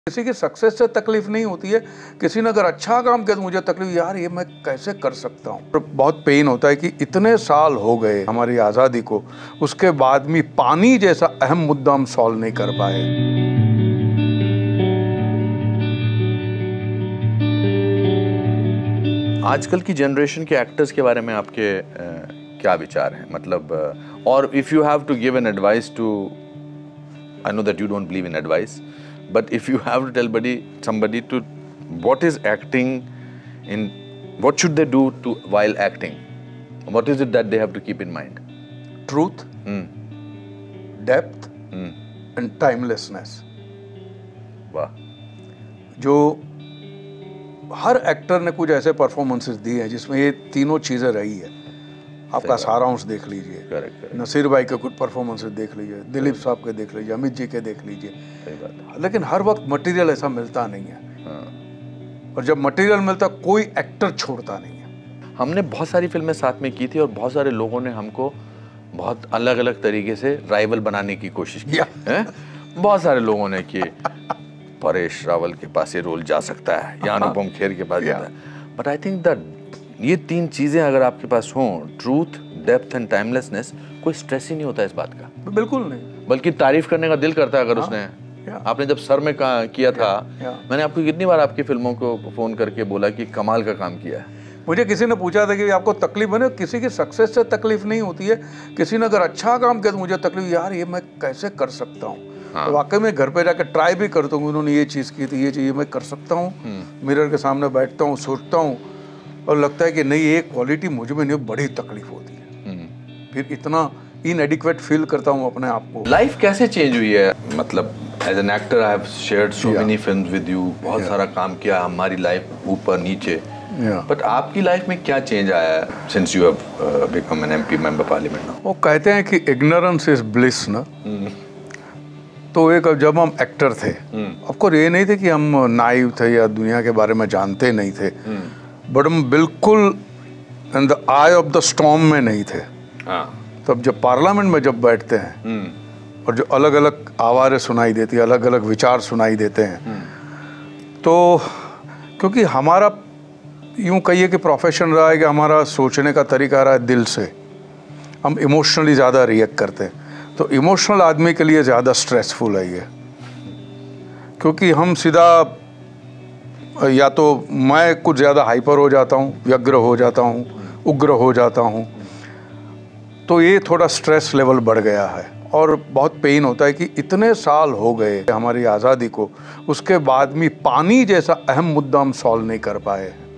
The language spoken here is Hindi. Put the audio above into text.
किसी की सक्सेस से तकलीफ नहीं होती है, किसी ने अगर अच्छा काम किया तो मुझे तकलीफ, यार ये मैं कैसे कर सकता हूँ। बहुत पेन होता है कि इतने साल हो गए हमारी आज़ादी को, उसके बाद भी पानी जैसा अहम मुद्दा हम सॉल्व नहीं कर पाए। आजकल की जनरेशन के एक्टर्स के बारे में आपके क्या विचार हैं? मतलब और if you have to give an advice to, I know that you don't believe in advice, but if you have to tell somebody to what is acting in, what should they do to while acting, what is it that they have to keep in mind? Truth, depth and timelessness. वाह। जो हर एक्टर ने कुछ ऐसे परफॉर्मेंसेस दिए हैं जिसमें ये तीनों चीज़ें रही है। आपका सारांश देख लीजिए, करेक्ट। नसीर भाई के कुछ परफॉर्मेंसेस देख लीजिए, दिलीप साहब के देख लीजिए, अमित जी के देख लीजिए। सही बात है। लेकिन हर वक्त मटेरियल ऐसा मिलता नहीं है, और जब मटेरियल मिलता कोई एक्टर छोड़ता नहीं है। हमने बहुत सारी फिल्में साथ में की थी और बहुत सारे लोगों ने हमको बहुत अलग अलग तरीके से राइवल बनाने की कोशिश की है। बहुत सारे लोगों ने कि परेश रावल के पास ये रोल जा सकता है या अनुपम खेर के पास जाता है, बट आई थिंक दैट ये तीन चीजें अगर आपके पास हों, ट्रूथ, डेप्थ एंड टाइमलेसनेस, कोई स्ट्रेस ही नहीं होता इस बात का। बिल्कुल नहीं, बल्कि तारीफ करने का दिल करता है। अगर उसने आपने जब सर में किया था, मैंने आपको कितनी बार आपकी फिल्मों को फोन करके बोला कि कमाल का काम किया है। मुझे किसी ने पूछा था कि आपको तकलीफ है ना, किसी की सक्सेस से तकलीफ नहीं होती है, किसी ने अगर अच्छा काम किया तो मुझे तकलीफ, यार ये मैं कैसे कर सकता हूँ। तो वाकई में घर पे जाकर ट्राई भी करता हूँ, उन्होंने ये चीज़ की थी, ये चीज़ मैं कर सकता हूँ। मिरर के सामने बैठता हूँ, सोचता हूँ और लगता है कि नहीं, ये क्वालिटी मुझ में नहीं, बड़ी तकलीफ होती है। फिर इतना इनएडिक्वेट फील करता हूँ अपने आप को। लाइफ कैसे चेंज हुई है? मतलब as an actor I have shared so many films with you, बहुत सारा काम किया, हमारी लाइफ ऊपर नीचे, बट आपकी लाइफ में क्या चेंज आया है since you have become an MP member parliament now? वो कहते हैं कि इग्नोरेंस इज ब्लिस ना। तो एक जब हम एक्टर थे, ऑफकोर्स ये नहीं थे कि हम नाइव थे या दुनिया के बारे में जानते नहीं थे, बट हम बिल्कुल in the eye of the storm में नहीं थे। तब जब पार्लियामेंट में जब बैठते हैं और जो अलग अलग आवाज़ें सुनाई देती है, अलग अलग विचार सुनाई देते हैं, तो क्योंकि हमारा यूँ कहिए कि प्रोफेशन रहा है कि हमारा सोचने का तरीका रहा है दिल से, हम इमोशनली ज़्यादा रिएक्ट करते हैं। तो इमोशनल आदमी के लिए ज़्यादा स्ट्रेसफुल है ये, क्योंकि हम सीधा या तो मैं कुछ ज़्यादा हाइपर हो जाता हूँ, व्यग्र हो जाता हूँ, उग्र हो जाता हूँ, तो ये थोड़ा स्ट्रेस लेवल बढ़ गया है। और बहुत पेन होता है कि इतने साल हो गए हमारी आज़ादी को, उसके बाद भी पानी जैसा अहम मुद्दा हम सॉल्व नहीं कर पाए।